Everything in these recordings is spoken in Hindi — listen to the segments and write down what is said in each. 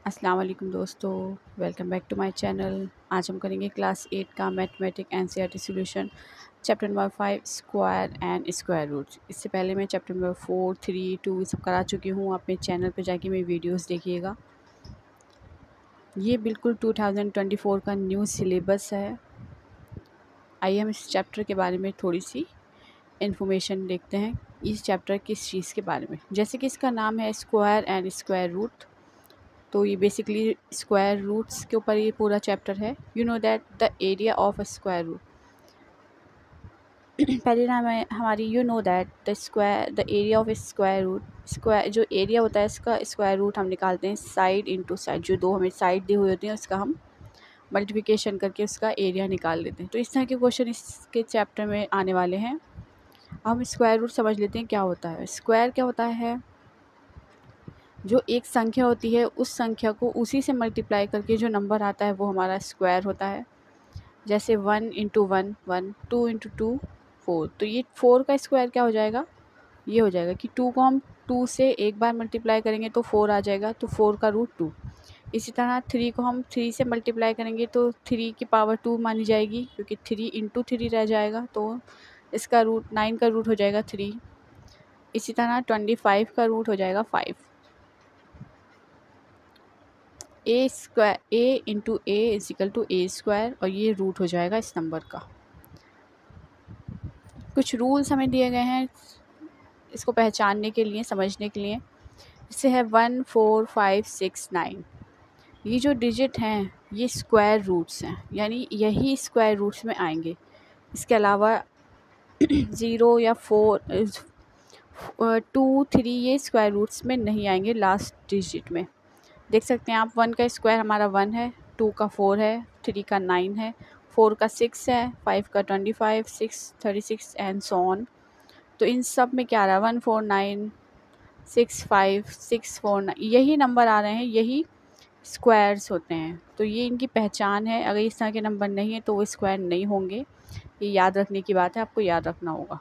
अस्सलाम वालेकुम दोस्तों, welcome back to my channel. आज हम करेंगे क्लास 8 का mathematic NCERT solution chapter number 5 square and square roots. इससे पहले मैं चैप्टर नंबर 4, 3, 2 सब करा चुकी हूँ। अपने चैनल पे जाके मेरी वीडियोस देखिएगा। ये बिल्कुल 2024 का न्यू सिलेबस है। आइए हम इस चैप्टर के बारे में थोड़ी सी इन्फॉर्मेशन देखते हैं। इस चैप्टर किस चीज़ के बारे में, जैसे कि इसका नाम है स्क्वायर एंड स्क्वायर रूट, तो ये बेसिकली स्क्वायर रूट्स के ऊपर ये पूरा चैप्टर है। You know that the area of a square root पहले नाम है हमारी you know that the area of a square root. Square जो एरिया होता है इसका स्क्वायर रूट हम निकालते हैं साइड इनटू साइड। जो दो हमें साइड दी हुई होती हैं उसका हम मल्टीप्लिकेशन करके उसका एरिया निकाल लेते हैं। तो इस तरह के क्वेश्चन इसके चैप्टर में आने वाले हैं। हम स्क्वायर रूट समझ लेते हैं क्या होता है। स्क्वायर क्या होता है, जो एक संख्या होती है उस संख्या को उसी से मल्टीप्लाई करके जो नंबर आता है वो हमारा स्क्वायर होता है। जैसे 1 इंटू 1 1, 2 इंटू 2 4। तो ये 4 का स्क्वायर क्या हो जाएगा, ये हो जाएगा कि 2 को हम 2 से एक बार मल्टीप्लाई करेंगे तो 4 आ जाएगा, तो 4 का रूट 2। इसी तरह 3 को हम 3 से मल्टीप्लाई करेंगे तो 3 की पावर 2 मानी जाएगी, क्योंकि 3 इंटू 3 रह जाएगा, तो इसका रूट 9 का रूट हो जाएगा 3। इसी तरह 25 का रूट हो जाएगा 5। A into a is equal to a square, और ये रूट हो जाएगा इस नंबर का। कुछ रूल्स हमें दिए गए हैं इसको पहचानने के लिए, समझने के लिए। इससे है 1 4 5 6 9। ये जो डिजिट हैं ये स्क्वायर रूट्स हैं, यानी यही स्क्वायर रूट्स में आएंगे। इसके अलावा 0 या 4 2 3 ये स्क्वायर रूट्स में नहीं आएंगे लास्ट डिजिट में। देख सकते हैं आप, 1 का स्क्वायर हमारा 1 है, 2 का 4 है, 3 का 9 है, 4 का 6 है, 5 का 25, 6 36 एंड सो ऑन। तो इन सब में क्या आ रहा है, 1 4 9 6 5 6 4 9, यही नंबर आ रहे हैं, यही स्क्वायर्स होते हैं। तो ये इनकी पहचान है। अगर इस तरह के नंबर नहीं है तो वो स्क्वायर नहीं होंगे। ये याद रखने की बात है, आपको याद रखना होगा।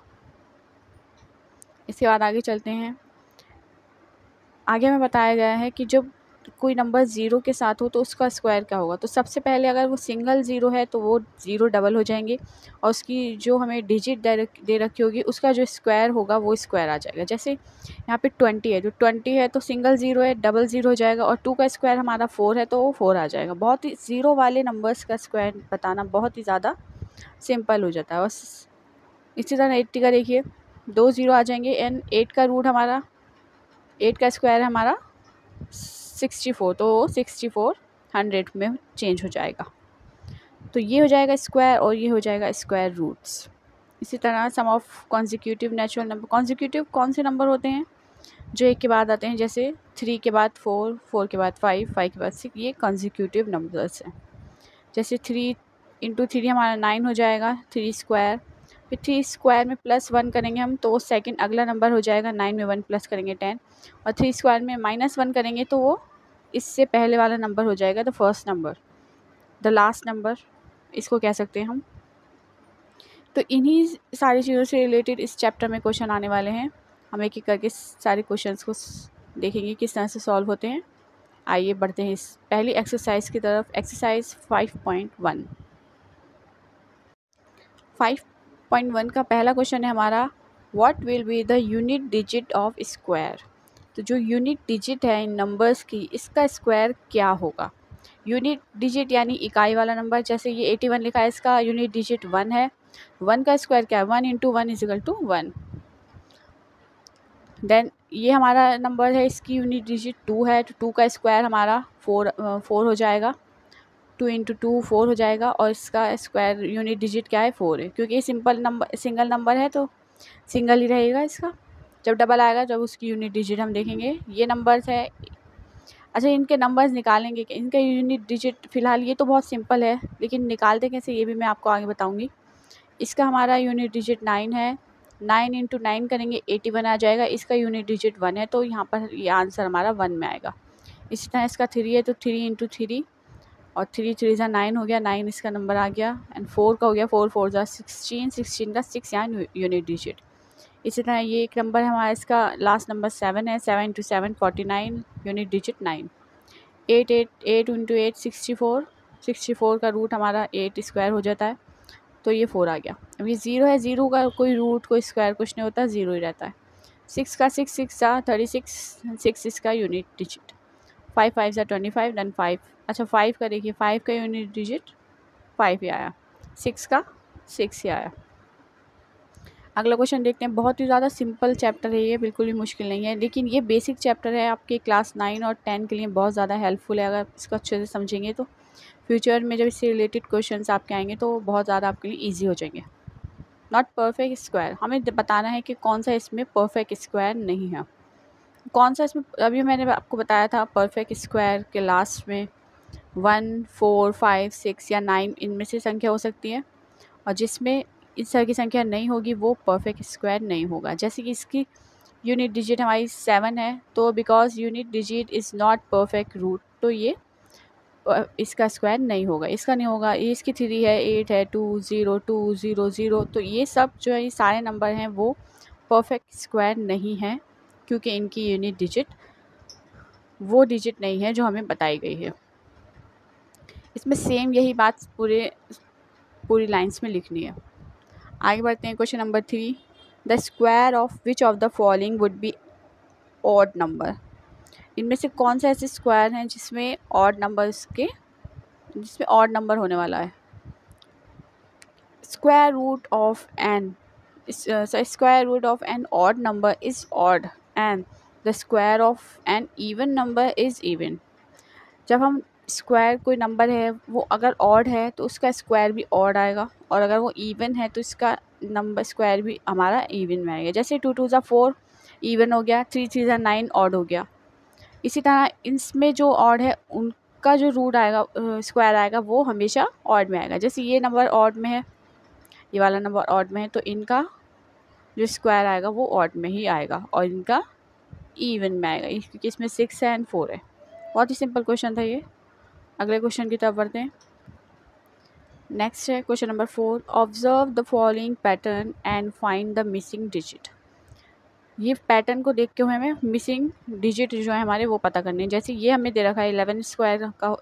इसके बाद आगे चलते हैं। आगे हमें बताया गया है कि जब कोई नंबर ज़ीरो के साथ हो तो उसका स्क्वायर क्या होगा। तो सबसे पहले अगर वो सिंगल ज़ीरो है तो वो ज़ीरो डबल हो जाएंगे, और उसकी जो हमें डिजिट दे रखी होगी उसका जो स्क्वायर होगा वो स्क्वायर आ जाएगा। जैसे यहाँ पे 20 है, जो 20 है तो सिंगल ज़ीरो है, डबल ज़ीरो हो जाएगा, और 2 का स्क्वायर हमारा 4 है तो वो 4 आ जाएगा। बहुत ही ज़ीरो वाले नंबर्स का स्क्वायर बताना बहुत ही ज़्यादा सिंपल हो जाता है। बस इसी तरह 80 का देखिए, 2 ज़ीरो आ जाएंगे, एंड 8 का रूट हमारा 8 का स्क्वायर है हमारा 64, तो 64 100 में चेंज हो जाएगा। तो ये हो जाएगा स्क्वायर और ये हो जाएगा स्क्वायर रूट्स। इसी तरह sum of consecutive natural number. Consecutive कौन से नंबर होते हैं, जो एक के बाद आते हैं, जैसे 3 के बाद 4, 4 के बाद 5, 5 के बाद 6, ये कॉन्जिक्यूटिव नंबर्स हैं। जैसे 3 इंटू 3 हमारा 9 हो जाएगा, 3 स्क्वायर। फिर 3 स्क्वायर में +1 करेंगे हम तो सेकंड अगला नंबर हो जाएगा, 9 में 1 प्लस करेंगे 10, और 3 स्क्वायर में -1 करेंगे तो वो इससे पहले वाला नंबर हो जाएगा, the first number, the last number इसको कह सकते हैं हम। तो इन्हीं सारी चीज़ों से रिलेटेड इस चैप्टर में क्वेश्चन आने वाले हैं। हम एक एक करके सारे क्वेश्चंस को देखेंगे किस तरह से सॉल्व होते हैं। आइए बढ़ते हैं इस पहली एक्सरसाइज की तरफ। एक्सरसाइज 5.1। 5.1 का पहला क्वेश्चन है हमारा, what will be the unit digit of square. तो जो यूनिट डिजिट है इन नंबर्स की, इसका स्क्वायर क्या होगा। यूनिट डिजिट यानी इकाई वाला नंबर, जैसे ये 81 लिखा है, इसका यूनिट डिजिट 1 है। 1 का स्क्वायर क्या है, 1 इंटू 1 इजिकल टू 1। देन ये हमारा नंबर है, इसकी यूनिट डिजिट 2 है, तो 2 का स्क्वायर हमारा 4 हो जाएगा। 2 इंटू 2 4 हो जाएगा, और इसका स्क्वायर यूनिट डिजिट क्या है, 4 है। क्योंकि ये सिंगल नंबर है तो सिंगल ही रहेगा इसका। जब डबल आएगा जब उसकी यूनिट डिजिट हम देखेंगे। ये नंबर्स है। अच्छा, इनके नंबर्स निकालेंगे कि इनका यूनिट डिजिट, फ़िलहाल ये तो बहुत सिंपल है, लेकिन निकालते कैसे ये भी मैं आपको आगे बताऊँगी। इसका हमारा यूनिट डिजिट 9 है, 9 इंटू 9 करेंगे 81 आ जाएगा। इसका यूनिट डिजिट 1 है, तो यहाँ पर ये आंसर हमारा 1 में आएगा। इसी तरह इसका 3 है तो 3 इंटू 3, और 3 3 ज़ा 9 हो गया, 9 इसका नंबर आ गया। एंड 4 का हो गया, 4 4 ज़ा 16, 16 का 6 यहाँ यूनिट डिजिट। इसी तरह ये एक नंबर है हमारा, इसका लास्ट नंबर 7 है, 7 इंटू 7 49, यूनिट डिजिट 9। 8 इंटू 8 64, 64 का रूट हमारा 8 स्क्वायर हो जाता है, तो ये 4 आ गया। अब ये 0 है, 0 का कोई रूट कोई स्क्वायर कुछ नहीं होता, 0 ही रहता है। 6 का 6 6 सा 36, 6 इसका यूनिट डिजिट, 5 5 सा 25, देन 5, अच्छा 5 का देखिए, 5 का यूनिट डिजिट 5 ही आया, 6 का 6 ही आया। अगला क्वेश्चन देखते हैं। बहुत ही ज़्यादा सिंपल चैप्टर है ये, बिल्कुल भी मुश्किल नहीं है, लेकिन ये बेसिक चैप्टर है, आपके क्लास 9 और 10 के लिए बहुत ज़्यादा हेल्पफुल है। अगर इसको अच्छे से समझेंगे तो फ्यूचर में जब इससे रिलेटेड क्वेश्चंस आपके आएंगे तो बहुत ज़्यादा आपके लिए ईजी हो जाएंगे। नॉट परफेक्ट स्क्वायर, हमें बताना है कि कौन सा इसमें परफेक्ट स्क्वायर नहीं है, कौन सा इसमें। अभी मैंने आपको बताया था परफेक्ट स्क्वायर के लास्ट में 1 4 5 6 या 9 इनमें से संख्या हो सकती है, और जिसमें इस तरह की संख्या नहीं होगी वो परफेक्ट स्क्वायर नहीं होगा। जैसे कि इसकी यूनिट डिजिट हमारी 7 है, तो because unit digit is not perfect root, तो ये इसका स्क्वायर नहीं होगा, इसका नहीं होगा। ये इसकी 3 है, 8 है, 2 0 2 0 0, तो ये सब जो है ये सारे नंबर हैं वो परफेक्ट स्क्वायर नहीं हैं, क्योंकि इनकी यूनिट डिजिट वो डिजिट नहीं है जो हमें बताई गई है। इसमें सेम यही बात पूरी लाइंस में लिखनी है। आगे बढ़ते हैं। Question number 3, the square of which of the following would be odd number. इनमें से कौन सा ऐसे स्क्वायर हैं जिसमें ऑड नंबर होने वाला है। Square root of N, square root of N odd number is odd and the square of N even number is even. जब हम स्क्वायर कोई नंबर है वो अगर ऑड है तो उसका स्क्वायर भी ऑड आएगा, और अगर वो इवन है तो इसका नंबर स्क्वायर भी हमारा इवन में आएगा। जैसे 2 2 ज़ा 4 इवन हो गया, 3 3 ज़ा 9 ऑड हो गया। इसी तरह इसमें जो ऑड है उनका जो रूट आएगा, स्क्वायर आएगा, वो हमेशा ऑड में आएगा। जैसे ये नंबर ऑड में है, ये वाला नंबर ऑड में है, तो इनका जो स्क्वायर आएगा वो ऑड में ही आएगा, और इनका इवन में आएगा, क्योंकि इसमें 6 है एंड 4 है। बहुत ही सिंपल क्वेश्चन था ये। अगले क्वेश्चन की तरफ बढ़ते हैं। नेक्स्ट है question number 4, observe the following pattern and find the missing digit. ये पैटर्न को देख के हमें मिसिंग डिजिट जो है हमारे वो पता करने हैं। जैसे ये हमें दे रखा है 11 स्क्वायर का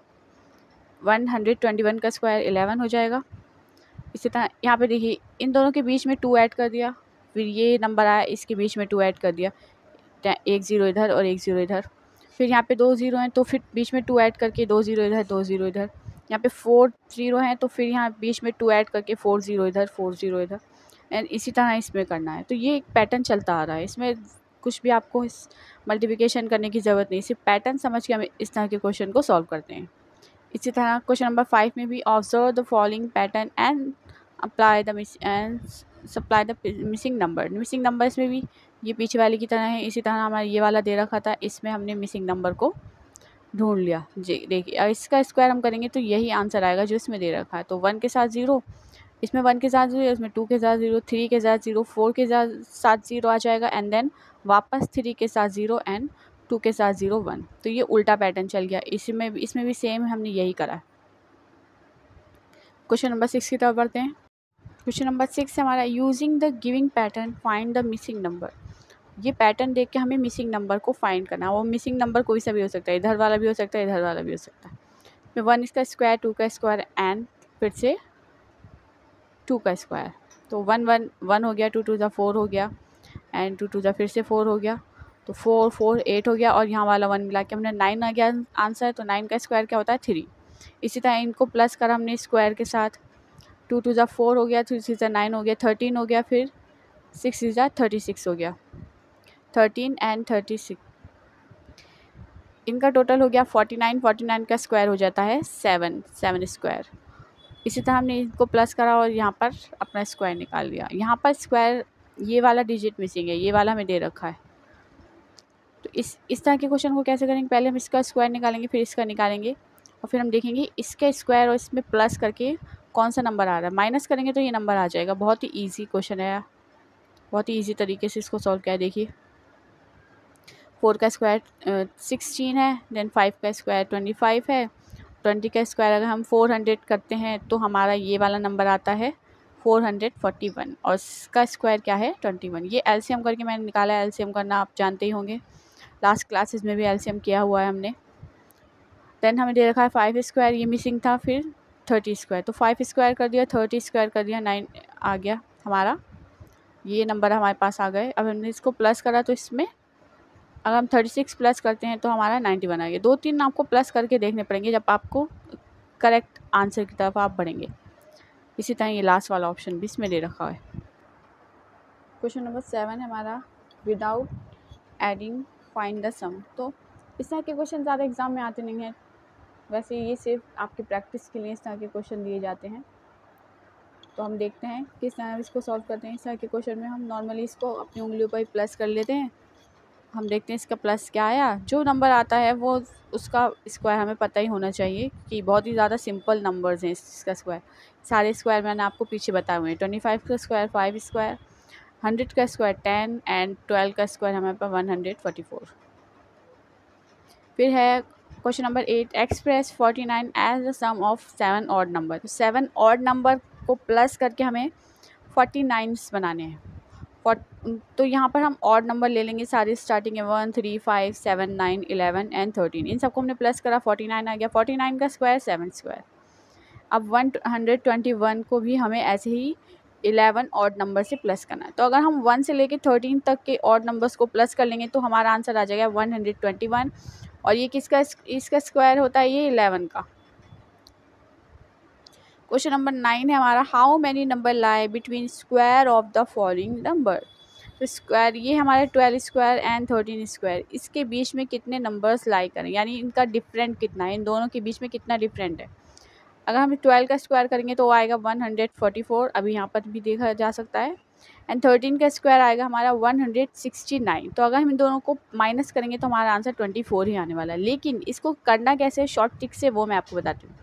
121 का स्क्वायर 11 हो जाएगा। इसी तरह यहाँ पे देखिए इन दोनों के बीच में 2 ऐड कर दिया, फिर ये नंबर आया इसके बीच में 2 ऐड कर दिया, 1 0 इधर और 1 0 इधर। फिर यहाँ पे 2 0 हैं तो फिर बीच में 2 ऐड करके 2 0 इधर 2 0 इधर। यहाँ पे 4 0 हैं तो फिर यहाँ बीच में 2 ऐड करके 4 0 इधर 4 0 इधर, एंड इसी तरह इसमें करना है। तो ये एक पैटर्न चलता आ रहा है, इसमें कुछ भी आपको इस मल्टीप्लिकेशन करने की ज़रूरत नहीं, सिर्फ पैटर्न समझ के हम इस तरह के क्वेश्चन को सॉल्व करते हैं। इसी तरह क्वेश्चन नंबर 5 में भी observe the following pattern and apply the supply the missing number. Missing number इसमें भी ये पीछे वाले की तरह है। इसी तरह हमारा ये वाला दे रखा था, इसमें हमने मिसिंग नंबर को ढूंढ लिया। जी देखिए इसका स्क्वायर हम करेंगे तो यही आंसर आएगा जो इसमें दे रखा है। तो 1 के साथ 0, इसमें 1 के साथ 0, इसमें 2 के साथ 0, 3 के साथ 0, 4 के साथ 0 आ जाएगा, एंड देन वापस 3 के साथ 0 एंड 2 के साथ 0 1। तो ये उल्टा पैटर्न चल गया। इसमें भी सेम हमने यही करा। क्वेश्चन नंबर 6 की तरफ बढ़ते हैं। क्वेश्चन नंबर 6 है हमारा, using the giving pattern find the missing number. ये पैटर्न देख के हमें मिसिंग नंबर को फाइंड करना है। वो मिसिंग नंबर कोई सा भी हो सकता है, इधर वाला भी हो सकता है, इधर वाला भी हो सकता है। 1 इसका स्क्वायर, 2 का स्क्वायर एंड फिर से 2 का स्क्वायर। तो 1 1 1 हो गया, 2 2 ज़ा 4 हो गया, एंड 2 2 ज़ा फिर से 4 हो गया, तो 4 4 8 हो गया, और यहाँ वाला 1 मिला के हमने 9 आ गया आंसर। तो 9 का स्क्वायर क्या होता है 3। इसी तरह इनको प्लस करा हमने स्क्वायर के साथ, 2 2 ज़ा 4 हो गया, 3 3 ज़ा 9 हो गया, 13 हो गया, फिर 6 ज़ा 36 हो गया, 13 एंड 36, इनका टोटल हो गया 49। 49 का स्क्वायर हो जाता है 7 स्क्वायर। इसी तरह हमने इनको प्लस करा और यहाँ पर अपना स्क्वायर निकाल लिया। यहाँ पर स्क्वायर ये वाला डिजिट मिसिंग है, ये वाला हमें दे रखा है। तो इस तरह के क्वेश्चन को कैसे करेंगे, पहले हम इसका स्क्वायर निकालेंगे, फिर इसका निकालेंगे, और फिर हम देखेंगे इसके स्क्वायर और इसमें प्लस करके कौन सा नंबर आ रहा है। माइनस करेंगे तो ये नंबर आ जाएगा। बहुत ही ईजी क्वेश्चन है, बहुत ही ईजी तरीके से इसको सॉल्व किया है। देखिए 4 का स्क्वायर 16 है, देन 5 का स्क्वायर 25 है, 20 का स्क्वायर अगर हम 400 करते हैं तो हमारा ये वाला नंबर आता है 441, और इसका स्क्वायर क्या है 21। ये एलसीएम करके मैंने निकाला है। एलसीएम करना आप जानते ही होंगे, लास्ट क्लासेस में भी एलसीएम किया हुआ है हमने। देन हमें दे रखा है 5 स्क्वायर, ये मिसिंग था, फिर 30 स्क्वायर, तो 5 स्क्वायर कर दिया, 30 स्क्वायर कर दिया, 9 आ गया हमारा, ये नंबर हमारे पास आ गए। अब हमने इसको प्लस करा तो इसमें अगर हम 36 प्लस करते हैं तो हमारा 91 आ गया। 2-3 आपको प्लस करके देखने पड़ेंगे जब आपको करेक्ट आंसर की तरफ आप बढ़ेंगे। इसी तरह ये लास्ट वाला ऑप्शन भी इसमें दे रखा है। क्वेश्चन नंबर 7 है हमारा, without adding find the sum. तो इस तरह के क्वेश्चन ज़्यादा एग्जाम में आते नहीं हैं, वैसे ये सिर्फ आपकी प्रैक्टिस के लिए इस तरह के क्वेश्चन दिए जाते हैं। तो हम देखते हैं किस तरह इसको सॉल्व करते हैं। इस तरह के क्वेश्चन में हम नॉर्मली इसको अपनी उंगलियों पर ही प्लस कर लेते हैं। हम देखते हैं इसका प्लस क्या आया, जो नंबर आता है वो उसका स्क्वायर हमें पता ही होना चाहिए कि बहुत ही ज़्यादा सिंपल नंबर्स हैं इसका स्क्वायर। सारे स्क्वायर मैंने आपको पीछे बताए हुए हैं। 25 का स्क्वायर 5 स्क्वायर, 100 का स्क्वायर 10 एंड 12 का स्क्वायर हमारे पास 144। फिर है question number 8, express 49 as the sum of 7 odd number. तो 7 ऑड नंबर को प्लस करके हमें 49 बनाने हैं। तो यहाँ पर हम ऑड नंबर ले लेंगे सारे, स्टार्टिंग है 1 3 5 7 9 11 एंड 13। इन सबको हमने प्लस करा, 49 आ गया। 49 का स्क्वायर 7 स्क्वायर। अब 121 को भी हमें ऐसे ही 11 ऑड नंबर से प्लस करना है। तो अगर हम 1 से लेके 13 तक के ऑड नंबर्स को प्लस कर लेंगे तो हमारा आंसर आ जाएगा 121। और ये किसका, इसका स्क्वायर होता है ये 11 का। क्वेश्चन नंबर 9 है हमारा, how many number lie between square of the following number. तो स्क्वायर ये हमारे 12 स्क्वायर एंड 13 स्क्वायर, इसके बीच में कितने नंबर्स लाई करें, यानी इनका डिफरेंट कितना है, इन दोनों के बीच में कितना डिफरेंट है। अगर हम 12 का स्क्वायर करेंगे तो वो आएगा 144, अभी यहाँ पर भी देखा जा सकता है। एंड 13 का स्क्वायर आएगा हमारा 169। तो अगर हम इन दोनों को माइनस करेंगे तो हमारा आंसर 24 ही आने वाला है। लेकिन इसको करना कैसे शॉर्ट ट्रिक से, वो मैं आपको बताती हूँ।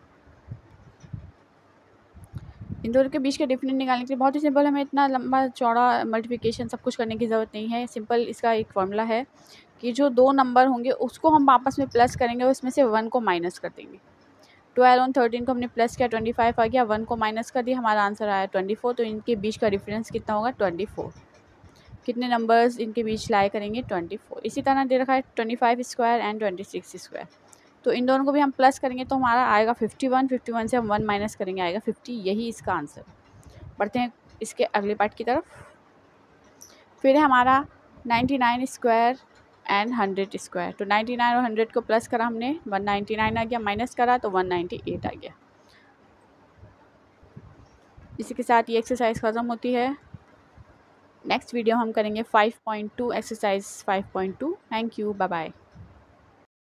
इन दोनों के बीच के डिफरेंट निकालने के लिए बहुत ही सिंपल, हमें इतना लंबा चौड़ा मल्टीप्लिकेशन सब कुछ करने की ज़रूरत नहीं है। सिंपल इसका एक फॉर्मूला है कि जो दो नंबर होंगे उसको हम आपस में प्लस करेंगे और उसमें से 1 को माइनस कर देंगे। 12 और 13 को हमने प्लस किया, 25 आ गया, 1 को माइनस कर दिया, हमारा आंसर आया 24। तो इनके बीच का डिफरेंस कितना होगा 24। कितने नंबर्स इनके बीच लाई करेंगे 24। इसी तरह दे रखा है 25 स्क्वायर एंड 26 स्क्वायर। तो इन दोनों को भी हम प्लस करेंगे तो हमारा आएगा 51। 51 से हम 1 माइनस करेंगे आएगा 50। यही इसका आंसर। बढ़ते हैं इसके अगले पार्ट की तरफ। फिर है हमारा 99 स्क्वायर एंड 100 स्क्वायर। तो 99 और 100 को प्लस करा हमने, 199 आ गया, माइनस करा तो 198 आ गया। इसी के साथ ये एक्सरसाइज ख़त्म होती है। नेक्स्ट वीडियो हम करेंगे 5.2 exercise 5.2। Thank you, bye bye.